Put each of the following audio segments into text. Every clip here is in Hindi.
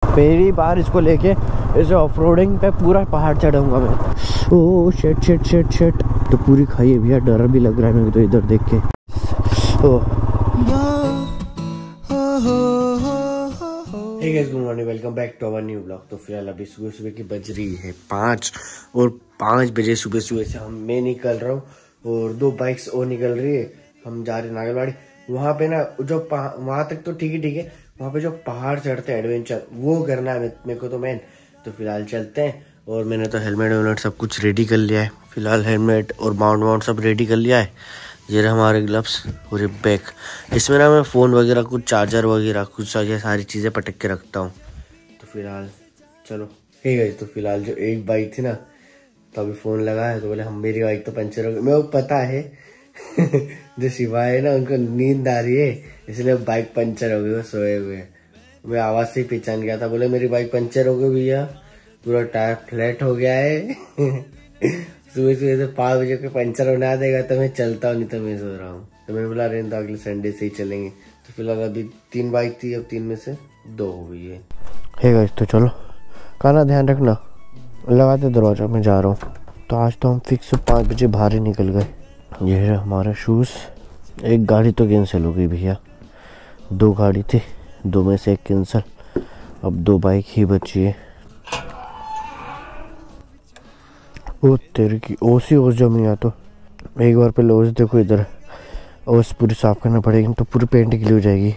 पहली बार इसको लेके इसे ऑफ रोडिंग पे पूरा पहाड़ चढ़ूंगा मैं। Oh shit shit shit shit, तो पूरी खाई है भैया, डर भी लग रहा है मेरे तो इधर देख के। Hey guys, good morning, welcome back to our new blog. तो फिलहाल अभी सुबह सुबह की बज रही है 5 और 5 बजे सुबह सुबह से मैं निकल रहा हूँ और 2 बाइक्स और निकल रही है। हम जा रहे हैं नागलवाड़ी। वहाँ पे ना जो वहाँ तक तो ठीक है, वहाँ पे जो पहाड़ चढ़ते हैं एडवेंचर वो करना है मेरे को तो मेन। तो फिलहाल चलते हैं। और मैंने तो हेलमेट वेलमेट सब कुछ रेडी कर लिया है। फिलहाल हेलमेट और माउंट सब रेडी कर लिया है। ये रहे हमारे ग्लव्स और ये बैग। इसमें ना मैं फ़ोन वगैरह कुछ चार्जर वगैरह कुछ सारी चीज़ें पटक के रखता हूँ। तो फिलहाल चलो ठीक है। तो फिलहाल जो एक बाइक थी ना, तो अभी फ़ोन लगा है तो बोले हम मेरी बाइक तो पंचर हो गई। मेरे को पता है जो शिवा है ना उनको नींद आ रही है इसलिए बाइक पंचर हो गई, वो सोए हुए। मैं आवाज़ से ही पहचान गया था। बोले मेरी बाइक पंचर हो गई भैया, पूरा टायर फ्लैट हो गया है। सुबह सुबह से 5 बजे के पंचर होने देगा तो मैं चलता हूँ, नहीं तो मैं सो रहा हूँ। तो मैं बोला रहने तो अगले संडे से ही चलेंगे। तो फिलहाल अभी 3 बाइक थी, अब 3 में से 2 हो गई है। हे गाइस, तो चलो खाना ध्यान रखना, लगाते दरवाजा में जा रहा हूँ। तो आज तो हम फिक्स 5 बजे बाहर ही निकल गए। ये है हमारा शूज़। एक गाड़ी तो कैंसिल हो गई भैया, 2 गाड़ी थी, 2 में से 1 कैंसिल। अब 2 बाइक ही बची है। ओ तेरे की ओस जमी या तो एक बार पहले ओस देखो, इधर ओस पूरी साफ करना पड़ेगी तो पूरी पेंट गीली हो जाएगी।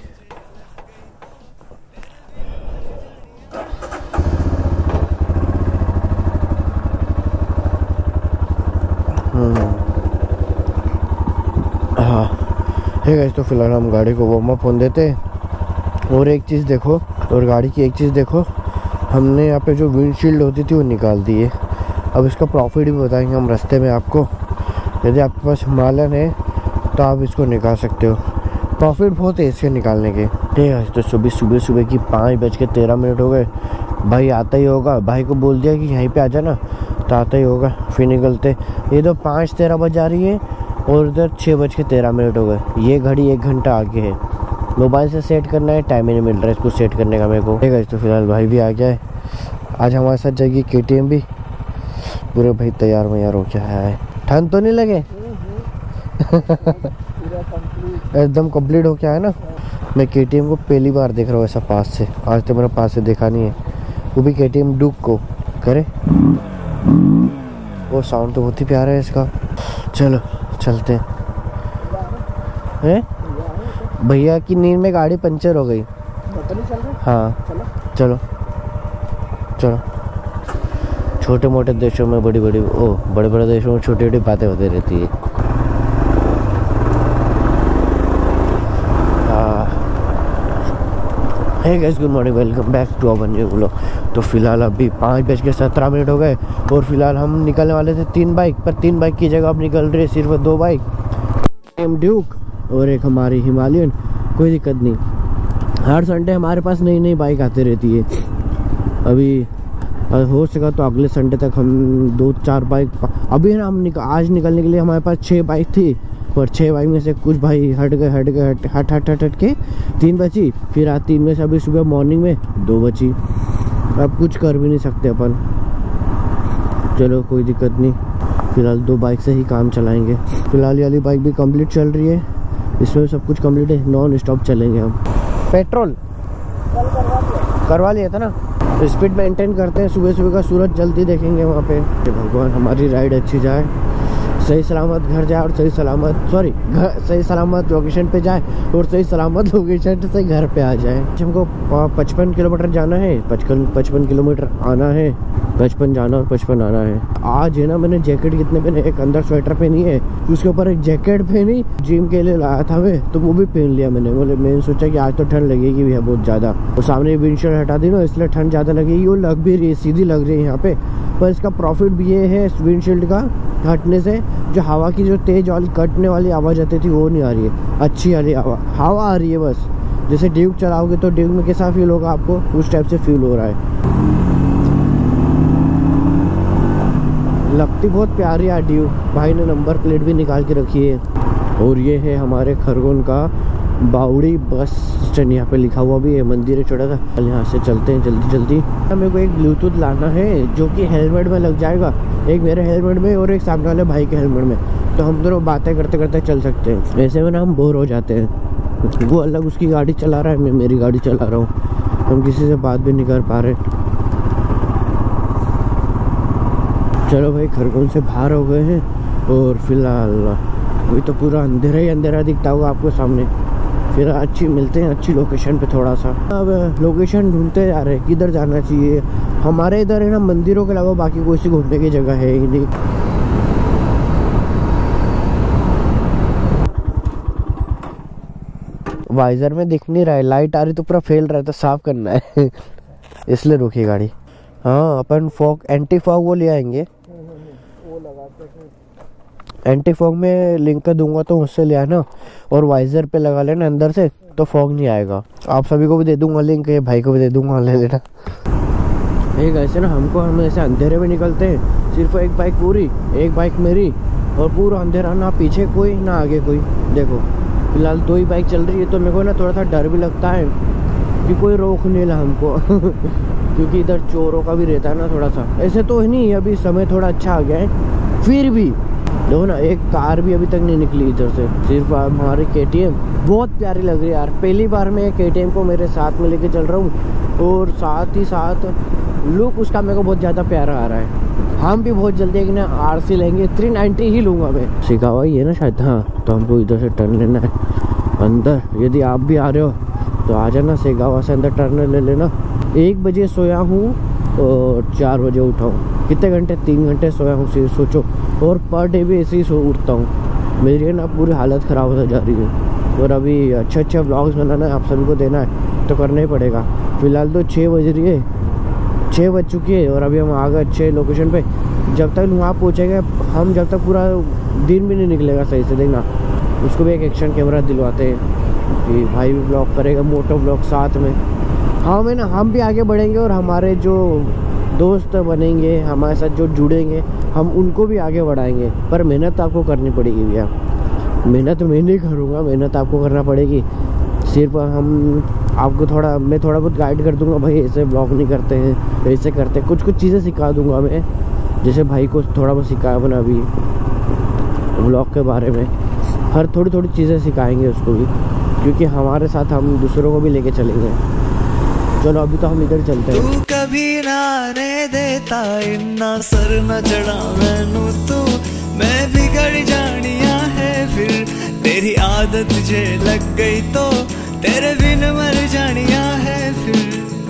हाँ है गाइस, तो फिलहाल हम गाड़ी को वार्म अप होने देते हैं। और एक चीज़ देखो, और गाड़ी की एक चीज़ देखो, हमने यहाँ पे जो विंडशील्ड होती थी वो निकाल दी है। अब इसका प्रॉफिट भी बताएंगे हम रास्ते में आपको। यदि आपके पास हिमालयन है तो आप इसको निकाल सकते हो, प्रॉफिट बहुत है इसके निकालने के। ठीक है, तो सुबह की 5:13 हो गए। भाई आता ही होगा, भाई को बोल दिया कि यहीं पे आ जाना, तो आता ही होगा। फिर निकलते। ये तो 5:13 बज जा रही है और उधर 6:13 हो गए। ये घड़ी 1 घंटा आगे है। मोबाइल से सेट करना है, टाइम ही नहीं मिल रहा है इसको सेट करने का मेरे को। ठीक है, तो फिलहाल भाई भी आ गया है। आज हमारे साथ जाएगी KTM भी। पूरे भाई तैयार वैयार हो क्या है, ठंड तो नहीं लगे? एकदम कंप्लीट हो क्या है ना। मैं KTM को पहली बार देख रहा हूँ ऐसा पास से, आज तो मेरे पास से देखा नहीं है, वो भी KTM डुक को करे। वो साउंड तो बहुत ही प्यारा है इसका। चलो चलते हैं। भैया की नींद में गाड़ी पंचर हो गई। हाँ चलो चलो। छोटे मोटे देशों में बड़े बड़े देशों में छोटी छोटी बातें होती रहती है। Hey guys, good morning, welcome back to our new blog. तो फिलहाल अभी 5:17 हो गए और फिलहाल हम निकलने वाले थे 3 बाइक पर। 3 बाइक की जगह अब निकल रही है सिर्फ 2 बाइक, ड्यूक और एक हमारी हिमालयन। कोई दिक्कत नहीं, हर संडे हमारे पास नई नई बाइक आती रहती है। अभी हो सका तो अगले संडे तक हम 2-4 बाइक। अभी ना हम आज निकलने के लिए हमारे पास 6 बाइक थी, पर 6 बाइक में से कुछ भाई हट के 3 बची। फिर आज 3 में से अभी सुबह मॉर्निंग में 2 बची। अब कुछ कर भी नहीं सकते अपन। चलो कोई दिक्कत नहीं, फिलहाल 2 बाइक से ही काम चलाएंगे। फिलहाल ये वाली बाइक भी कंप्लीट चल रही है, इसमें सब कुछ कंप्लीट है, नॉन स्टॉप चलेंगे हम। पेट्रोल करवा लिया था ना, तो स्पीड मेंटेन करते हैं। सुबह का सूरज जल्दी देखेंगे वहाँ पे। भगवान हमारी राइड अच्छी जाए, सही सलामत घर जाए और सही सलामत लोकेशन पे जाए और सही सलामत लोकेशन से घर पे आ जाए। हमको 55 किलोमीटर जाना है, 55 किलोमीटर आना है। 55 जाना और 55 आना है। आज है ना मैंने जैकेट कितने पहने, एक अंदर स्वेटर पहनी है, उसके ऊपर एक जैकेट पहनी, जिम के लिए लाया था मैं, तो वो भी पहन लिया मैंने। मैंने सोचा कि आज तो ठंड लगेगी भैया बहुत ज़्यादा। तो सामने विंडशील्ड हटा दी ना, इसलिए ठंड ज़्यादा लगेगी। वो लग भी रही है, सीधी लग रही है यहाँ पे। पर इसका प्रॉफिट भी ये है विंडशील्ड का हटने से, जो हवा की जो तेज वाली कटने वाली आवाज़ आती थी वो नहीं आ रही है, अच्छी वाली हवा आ रही है बस। जैसे ड्यूक चलाओगे तो ड्यूक में कैसा फील होगा आपको, उस टाइप से फील हो रहा है। लगती बहुत प्यारी है ड्यूक। भाई ने नंबर प्लेट भी निकाल के रखी है। और ये है हमारे खरगोन का बावड़ी बस स्टैंड यहाँ पे लिखा हुआ भी है, मंदिर है छोटा सा। यहाँ से चलते हैं जल्दी जल्दी। मेरे को एक ब्लूटूथ लाना है जो कि हेलमेट में लग जाएगा, एक मेरे हेलमेट में और एक सामने वाले भाई के हेलमेट में, तो हम दोनों बातें करते करते चल सकते हैं। ऐसे में ना हम बोर हो जाते हैं, वो अलग उसकी गाड़ी चला रहा है, मैं मेरी गाड़ी चला रहा हूँ, हम किसी से बात भी नहीं कर पा रहे। चलो भाई, खरगोन से बाहर हो गए हैं और फिलहाल वही तो पूरा अंधेरा ही अंधेरा दिखता होगा आपको सामने। फिर अच्छी मिलते हैं अच्छी लोकेशन पे थोड़ा सा। अब लोकेशन ढूंढते जा रहे हैं किधर जाना चाहिए। हमारे इधर है ना मंदिरों के अलावा बाकी कोई सी घूमने की जगह है ही नहीं। वाइजर में दिख नहीं रहा है, लाइट आ रही तो पूरा फेल रहा है, तो साफ करना है इसलिए रुकी गाड़ी। हाँ अपन फॉग एंटी फॉग वो ले आएंगे, एंटी फॉग में लिंक कर दूंगा तो उससे ले आना, और वाइजर पे लगा लेना अंदर से, तो फॉग नहीं आएगा। आप सभी को भी दे दूंगा लिंक, भाई को भी दे दूंगा, ले लेना। एक ऐसे ना हम ऐसे अंधेरे में निकलते हैं, सिर्फ एक बाइक पूरी, एक बाइक मेरी, और पूरा अंधेरा, ना पीछे कोई ना आगे कोई। देखो फिलहाल 2 ही बाइक चल रही है, तो मेरे को ना थोड़ा सा डर भी लगता है कि कोई रोक नहीं ला हमको क्योंकि इधर चोरों का भी रहता है ना थोड़ा सा। ऐसे तो नहीं, अभी समय थोड़ा अच्छा आ गया है, फिर भी देखो ना एक कार भी अभी तक नहीं निकली इधर से। सिर्फ हमारी KTM बहुत प्यारी लग रही है यार, पहली बार मैं KTM को मेरे साथ में लेके चल रहा हूँ, और साथ ही साथ लुक उसका मेरे को बहुत ज़्यादा प्यारा आ रहा है। हम भी बहुत जल्दी एक ना RC लेंगे, 390 ही लूँगा मैं। सिखावा ही है ना शायद, हाँ तो हमको इधर से टर्न लेना है अंदर। यदि आप भी आ रहे हो तो आ जाना, सेगावा से अंदर टर्न ले लेना। 1 बजे सोया हूँ और 4 बजे उठा हूँ, कितने घंटे, 3 घंटे सोया हूँ सोचो, और पर डे भी ऐसे ही सो उठता हूँ। मेरी ना पूरी हालत ख़राब होता जा रही है, और अभी अच्छे ब्लॉग्स बनाना है, आप सभी को देना है तो करना ही पड़ेगा। फिलहाल तो 6 बज रही है, 6 बज चुकी है, और अभी हम आ गए अच्छे लोकेशन पे। जब तक वहाँ पहुँचेंगे हम, जब तक पूरा दिन भी नहीं निकलेगा सही से, देखना उसको भी एक एक्शन कैमरा दिलवाते हैं कि भाई भी ब्लॉग करेगा, मोटो ब्लॉग साथ में। हाँ मैं ना, हम भी आगे बढ़ेंगे, और हमारे जो दोस्त बनेंगे हमारे साथ जो जुड़ेंगे, हम उनको भी आगे बढ़ाएंगे। पर मेहनत आपको करनी पड़ेगी भैया, मेहनत मैं नहीं करूँगा, मेहनत आपको करना पड़ेगी। सिर्फ हम आपको मैं थोड़ा बहुत गाइड कर दूंगा, भाई ऐसे ब्लॉग नहीं करते हैं, ऐसे करते हैं, कुछ चीज़ें सिखा दूंगा मैं, जैसे भाई को थोड़ा बहुत सिखाया बना अभी ब्लॉग के बारे में। हर थोड़ी चीज़ें सिखाएंगे उसको भी, क्योंकि हमारे साथ हम दूसरों को भी लेके चलेंगे। चलो अभी तो हम इधर चलते हैं। तू कभी ना आने देता, इन्ना सर न चढ़ा मैनू तू, मैं बिगड़ जानिया है फिर, तेरी आदत तुझे लग गई तो तेरे बिन मर जानिया है फिर।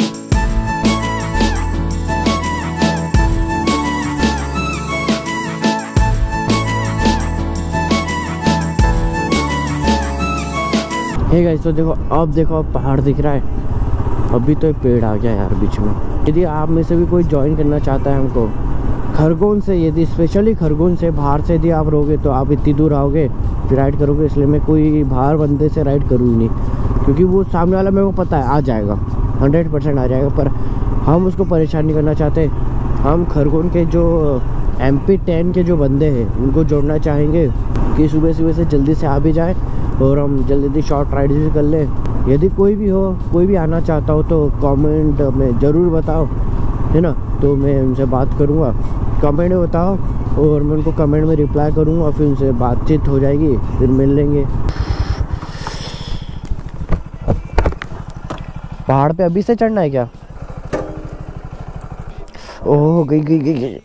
हे गाइस, तो देखो अब पहाड़ दिख रहा है, अभी तो एक पेड़ आ गया यार बीच में। यदि आप में से भी कोई ज्वाइन करना चाहता है हमको खरगोन से, यदि स्पेशली खरगोन से बाहर से यदि आप रहोगे, तो आप इतनी दूर आओगे फिर राइड करोगे, इसलिए मैं कोई बाहर बंदे से राइड करूँ ही नहीं, क्योंकि वो सामने वाला मेरे को पता है आ जाएगा, 100% आ जाएगा। पर हम उसको परेशान नहीं करना चाहते। हम खरगोन के जो MP10 के जो बंदे हैं उनको जोड़ना चाहेंगे कि सुबह से जल्दी से आ भी जाए, और हम जल्दी शॉर्ट राइड भी कर लें। यदि कोई भी आना चाहता हो तो कमेंट में ज़रूर बताओ, है ना, तो मैं उनसे बात करूँगा। कमेंट में बताओ और मैं उनको कमेंट में रिप्लाई करूँगा, फिर उनसे बातचीत हो जाएगी, फिर मिल लेंगे। पहाड़ पे अभी से चढ़ना है क्या? ओह गई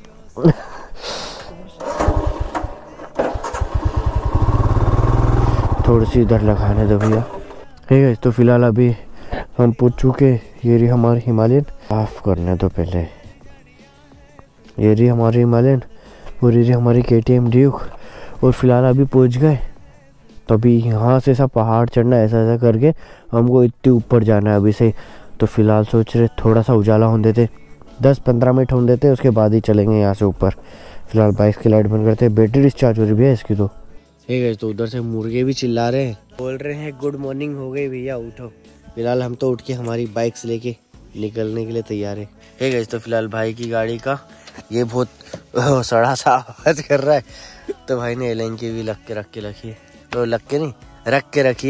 थोड़ी सी इधर लगाने दो भैया। ठीक है, तो फिलहाल अभी हम पूछ चुके, ये रही हमारी हिमालयन, साफ करने दो पहले। ये रही हमारी हिमालयन और ये रही हमारी KTM ड्यूक, और फिलहाल अभी पहुंच गए। तो अभी यहाँ से सब पहाड़ चढ़ना, ऐसा करके हमको इतने ऊपर जाना है अभी से। तो फिलहाल सोच रहे थोड़ा सा उजाला होने देते, 10-15 मिनट होने देते, उसके बाद ही चलेंगे यहाँ से ऊपर। फिलहाल बाइक की लाइट बंद करते, बैटरी डिस्चार्ज हो रही है इसकी। तो ठीक है, तो उधर से मुर्गे भी चिल्ला रहे हैं, बोल रहे हैं गुड मॉर्निंग हो गई भैया उठो। फिलहाल हम तो उठ के हमारी बाइक्स लेके निकलने के लिए तैयार है। ठीक है, तो फिलहाल भाई की गाड़ी का ये बहुत सड़ा सा आवाज कर रहा है, तो भाई ने एलेंकी भी रख के रखिए, तो रख के रखिए,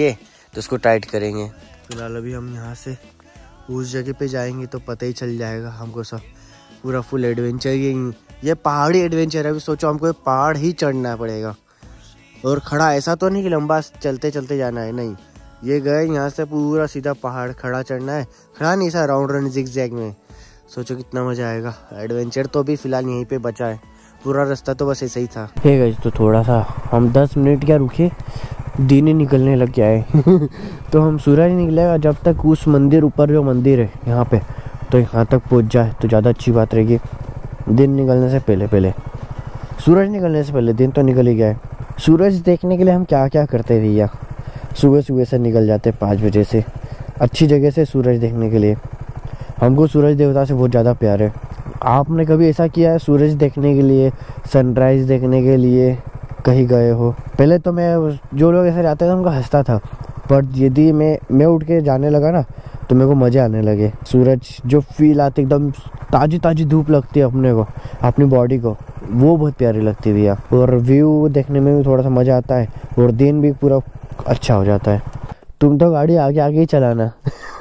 तो उसको टाइट करेंगे। फिलहाल अभी हम यहाँ से उस जगह पे जाएंगे तो पता ही चल जाएगा हमको सब, पूरा फुल एडवेंचर ये पहाड़ी एडवेंचर है। अभी सोचो हमको पहाड़ ही चढ़ना पड़ेगा, और खड़ा ऐसा तो नहीं कि लंबा चलते चलते जाना है, नहीं, ये गए यहाँ से पूरा सीधा पहाड़ खड़ा चढ़ना है, खड़ा नहीं सा राउंड रन जिग-जैग में। सोचो कितना मजा आएगा। एडवेंचर तो अभी फिलहाल यहीं पे बचा है, पूरा रास्ता तो बस ऐसे ही था। ठीक है, तो थोड़ा सा हम 10 मिनट क्या रुके, दिन ही निकलने लग गया है। तो हम सूरज निकलेगा जब तक उस मंदिर ऊपर जो मंदिर है यहाँ पे, तो यहाँ तक पहुँच जाए तो ज़्यादा अच्छी बात रहेगी। दिन निकलने से पहले सूरज निकलने से पहले, दिन तो निकल ही गया है। सूरज देखने के लिए हम क्या क्या करते भैया, सुबह से निकल जाते 5 बजे से अच्छी जगह से सूरज देखने के लिए। हमको सूरज देवता से बहुत ज़्यादा प्यार है। आपने कभी ऐसा किया है सूरज देखने के लिए, सनराइज़ देखने के लिए कहीं गए हो? पहले तो मैं, जो लोग ऐसे जाते थे उनको हंसता था, पर यदि मैं उठ के जाने लगा ना तो मेरे को मज़े आने लगे। सूरज जो फील आती, एकदम ताज़ी धूप लगती है अपने को, अपनी बॉडी को, वो बहुत प्यारी लगती है भैया। और व्यू देखने में भी थोड़ा सा मज़ा आता है, और दिन भी पूरा अच्छा हो जाता है। तुम तो गाड़ी आगे ही चलाना।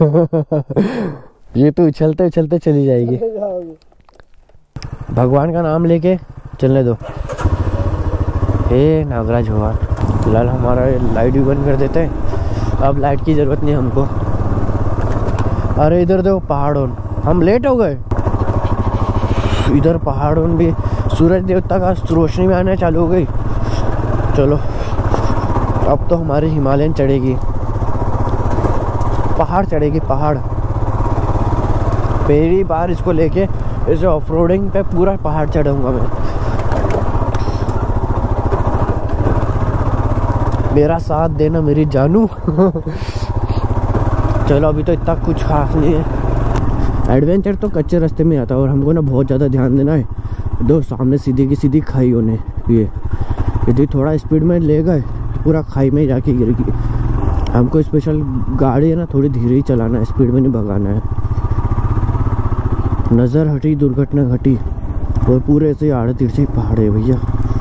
ये तो उछलते चली जाएगी। भगवान का नाम लेके चलने दो। हे नागराज भगवान। फिलहाल हमारा लाइट भी बंद कर देते हैं, अब लाइट की ज़रूरत नहीं हमको। अरे इधर देखो पहाड़ों, हम लेट हो गए। इधर पहाड़ों भी सूरज देवता का रोशनी में आने चालू हो गई। चलो अब तो हमारी हिमालयन चढ़ेगी, पहाड़ चढ़ेगी, पहाड़। पहली बार इसको लेके इसे ऑफ रोडिंग पे पूरा पहाड़ चढ़ूंगा मैं। मेरा साथ देना मेरी जानू। चलो अभी तो इतना कुछ खास नहीं है। एडवेंचर तो कच्चे रास्ते में आता है, और हमको ना बहुत ज़्यादा ध्यान देना है। दो सामने सीधी की सीधी खाई होने, ये यदि थोड़ा स्पीड में ले गए पूरा खाई में जाके गिर गई। हमको स्पेशल गाड़ी है ना थोड़ी धीरे ही चलाना है, स्पीड में नहीं भगाना है। नज़र हटी दुर्घटना घटी, और पूरे ऐसे आड़े तिरछे पहाड़ है भैया।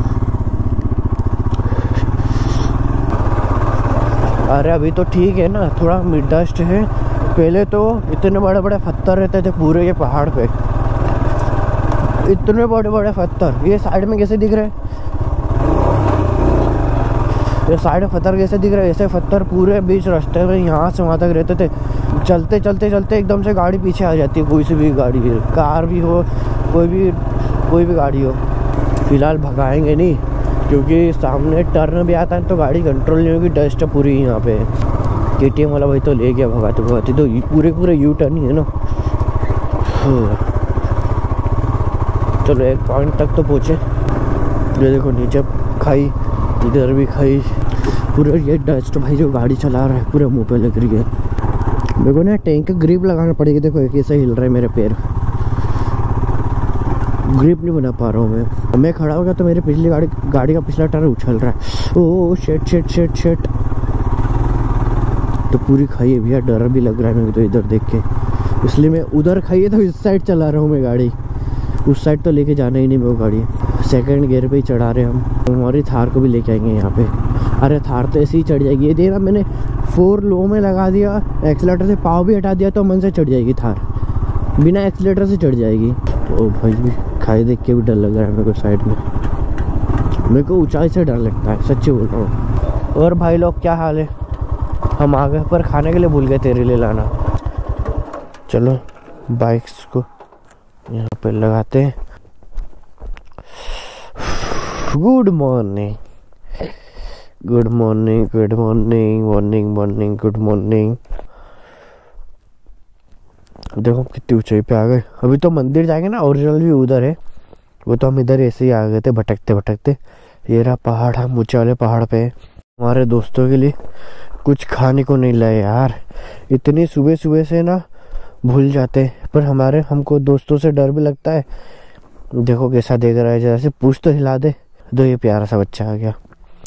अरे अभी तो ठीक है ना, थोड़ा मिड डस्ट है। पहले तो इतने बड़े बड़े पत्थर रहते थे पूरे ये पहाड़ पे, इतने बड़े बड़े पत्थर। ये साइड में कैसे दिख रहे हैं, ये साइड में पत्थर कैसे दिख रहे हैं? ऐसे पत्थर पूरे बीच रास्ते में यहाँ से वहाँ तक रहते थे। चलते एकदम से गाड़ी पीछे आ जाती है, कोई सी भी गाड़ी, कार भी हो, कोई भी गाड़ी हो। फिलहाल भगाएंगे नहीं, क्योंकि सामने टर्न भी आता है तो गाड़ी कंट्रोल नहीं होगी, डस्ट पूरी यहाँ पे। KTM वाला भाई तो ले गया भगाते तो पूरे यू टर्न ही है ना। चलो एक पॉइंट तक तो पहुँचे। ये देखो नीचे खाई, इधर भी खाई, पूरे ये डस्ट भाई जो गाड़ी चला रहा है पूरे मुंह पे लग रही है। मेरे को ना टैंक का ग्रिप लगाना पड़ेगा। देखो कैसे हिल रहा है मेरे पैर, ग्रिप नहीं बना पा रहा हूँ मैं खड़ा हो गया तो मेरी पिछली गाड़ी का पिछला टायर उछल रहा है। ओह शेट। तो पूरी खाई है भैया, डर भी लग रहा है मेरे तो इधर देख के, इसलिए मैं उधर खाई है तो इस साइड चला रहा हूँ मैं गाड़ी। उस साइड तो लेके जाना ही नहीं वो गाड़ी। सेकंड गियर पे ही चढ़ा रहे हम। हमारी थार को भी लेके आएंगे यहाँ पे। अरे थार तो ऐसे ही चढ़ जाएगी। ये देखना मैंने 4 लो में लगा दिया, एक्सीलेटर से पाव भी हटा दिया तो मन से चढ़ जाएगी थार, बिना एक्सीलेटर से चढ़ जाएगी। तो भाई भी खाई देख के भी डर लग रहा है मेरे को साइड में। मेरे को ऊंचाई से डर लगता है, सच्ची बोल रहा हूँ। और भाई लोग क्या हाल है? हम आ गए पर खाने के लिए भूल गए तेरे लिए लाना। चलो बाइक्स को यहाँ पे लगाते हैं। गुड मॉर्निंग देखो कितनी ऊंचाई पे आ गए। अभी तो मंदिर जाएंगे ना, ओरिजिनल भी उधर है, वो तो हम इधर ऐसे ही आ गए थे भटकते। ये रहा पहाड़, हम ऊंचे वाले पहाड़ पे। हमारे दोस्तों के लिए कुछ खाने को नहीं लाए यार, इतनी सुबह से ना भूल जाते, पर हमको दोस्तों से डर भी लगता है। देखो कैसा देख रहा है, जैसे पूछ तो हिला दे। दो ये प्यारा सा बच्चा आ गया।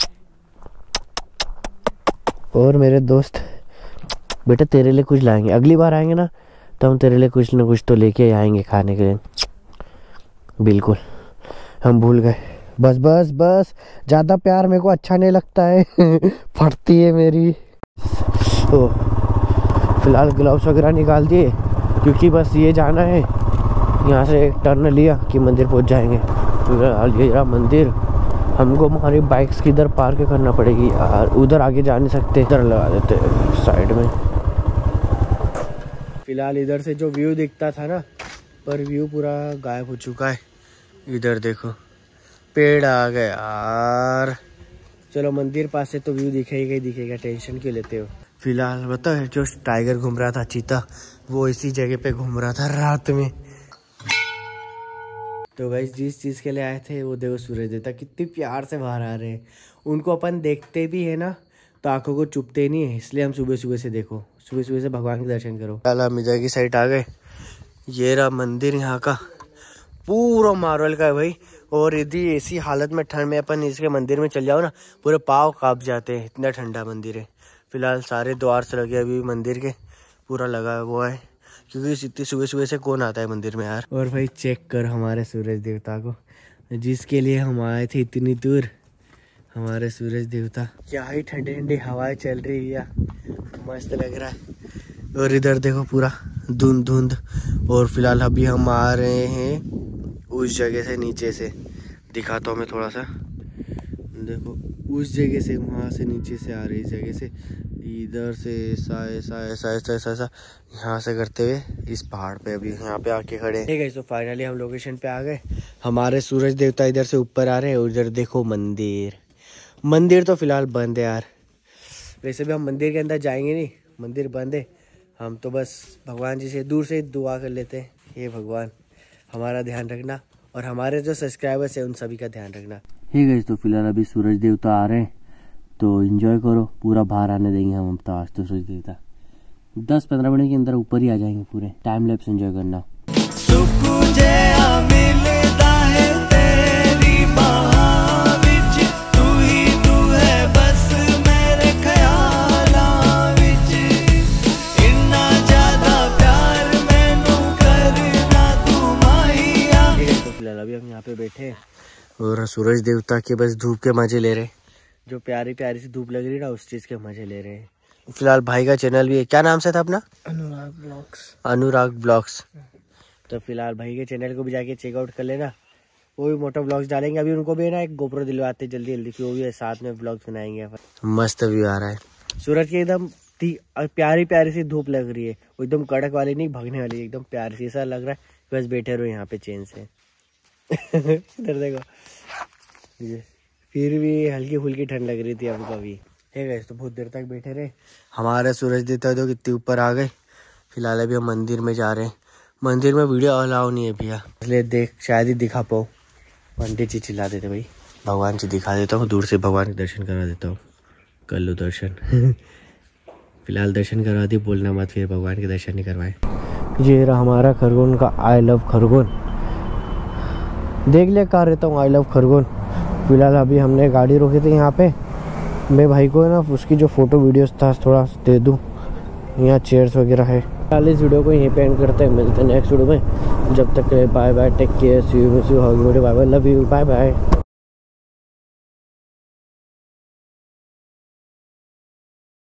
और मेरे दोस्त बेटा तेरे लिए कुछ लाएंगे, अगली बार आएंगे ना तो हम तेरे लिए कुछ ना कुछ तो लेके आएंगे खाने के लिए। बिल्कुल हम भूल गए। बस ज़्यादा प्यार मेरे को अच्छा नहीं लगता है। फटती है मेरी। तो फिलहाल ग्लव्स वगैरह निकाल दिए क्योंकि बस ये जाना है, यहाँ से एक टर्न लिया कि मंदिर पहुँच जाएंगे। फिलहाल ये रहा मंदिर, हमको हमारी बाइक्स किधर पार्क करना पड़ेगी यार, उधर आगे जा नहीं सकते, इधर लगा देते साइड में। फिलहाल इधर से जो व्यू दिखता था ना, पर व्यू पूरा गायब हो चुका है। इधर देखो पेड़ आ गए यार। चलो मंदिर पास से तो व्यू दिखेगा ही दिखेगा, टेंशन क्यों लेते हो। फिलहाल बता जो टाइगर घूम रहा था चीता, वो इसी जगह पे घूम रहा था रात में। तो गाइस जिस चीज़ के लिए आए थे वो देखो सूरज देवता कितनी प्यार से बाहर आ रहे हैं। उनको अपन देखते भी है ना तो आंखों को चुपते नहीं है, इसलिए हम सुबह सुबह से देखो, सुबह सुबह से भगवान के दर्शन करो। कल हम इधर की साइड आ गए, ये रहा मंदिर यहाँ का, पूरा मार्बल का है भाई। और यदि ऐसी हालत में ठंड में अपन इसके मंदिर में चल जाओ ना, पूरे पाँव काँप जाते हैं, इतना ठंडा मंदिर है। फिलहाल सारे द्वार से लगे अभी मंदिर के, पूरा लगा हुआ है क्योंकि इतनी सुबह सुबह से कौन आता है मंदिर में यार। और भाई चेक कर हमारे सूरज देवता को, जिसके लिए हम आए थे इतनी दूर, हमारे सूरज देवता। क्या ही ठंडी ठंडी हवाएं चल रही है, मस्त लग रहा है। और इधर देखो पूरा धुंध धुंध। और फिलहाल अभी हम आ रहे हैं उस जगह से, नीचे से दिखाता हूँ मैं थोड़ा सा, देखो उस जगह से, वहाँ से नीचे से आ रही, इस जगह से इधर से ऐसा ऐसा ऐसा ऐसा ऐसा ऐसा यहाँ से करते हुए इस पहाड़ पे अभी यहाँ पे आके खड़े हैं। तो फाइनली हम लोकेशन पे आ गए। हमारे सूरज देवता इधर से ऊपर आ रहे हैं, उधर देखो मंदिर। मंदिर तो फिलहाल बंद है यार, वैसे भी हम मंदिर के अंदर जाएंगे नहीं, मंदिर बंद है। हम तो बस भगवान जी से दूर से दुआ कर लेते हैं, हे भगवान हमारा ध्यान रखना और हमारे जो सब्सक्राइबर्स हैं उन सभी का ध्यान रखना। हे गाइस तो फिलहाल अभी सूरज देवता आ रहे हैं, तो एंजॉय करो, पूरा बाहर आने देंगे हम तो आज तो सूरज देवता 10-15 मिनट के अंदर ऊपर ही आ जाएंगे, पूरे टाइम लैप्स एंजॉय करना। अभी हम यहाँ पे बैठे और सूरज देवता के बस धूप के मजे ले रहे, जो प्यारी प्यारी सी धूप लग रही है ना, उस चीज के मजे ले रहे हैं। फिलहाल भाई का चैनल भी है, क्या नाम से था अपना? अनुराग ब्लॉग्स। तो फिलहाल भाई के चैनल को भी जाके चेकआउट कर लेना, वो भी मोटो ब्लॉग्स डालेंगे। अभी उनको भी ना एक गोप्रो दिलवाते जल्दी जल्दी, कि वो भी साथ में ब्लॉग्स बनाएंगे। मस्त व्यू आ रहा है, सूरज की एकदम प्यारी प्यारी सी धूप लग रही है, वो एकदम कड़क वाली नहीं, भगने वाली, एकदम प्यारी सी। ऐसा लग रहा है बस बैठे रहो यहाँ पे चैन से। इधर देखो, फिर भी हल्की फुल्की ठंड लग रही थी हमको अभी। है गए तो बहुत देर तक बैठे रहे। हमारे सूरज देवता जो कितने ऊपर आ गए। फिलहाल अभी हम मंदिर में जा रहे हैं, मंदिर में वीडियो अलाउ नहीं है भैया, इसलिए देख शायद ही दिखा पाओ। पंडित जी चिल्ला देते भाई, भगवान जी दिखा देता हूँ, दूर से भगवान के दर्शन करा देता हूँ, कर लो दर्शन। फिलहाल दर्शन करवा दी, बोलना मत फिर भगवान के दर्शन नहीं करवाए। ये रहा हमारा खरगोन का आई लव खरगोन, देख लिया कहाँ रहता हूँ, आई लव खरगोन। फिलहाल अभी हमने गाड़ी रोकी थी यहाँ पे, मैं भाई को ना उसकी जो फोटो वीडियोस था थोड़ा दे दूँ, यहाँ चेयर्स वगैरह है। फिलहाल इस वीडियो को यहीं पे एंड करते हैं, मिलते हैं नेक्स्ट वीडियो में। जब तक bye bye, take care, see you, bye bye, love you, bye bye.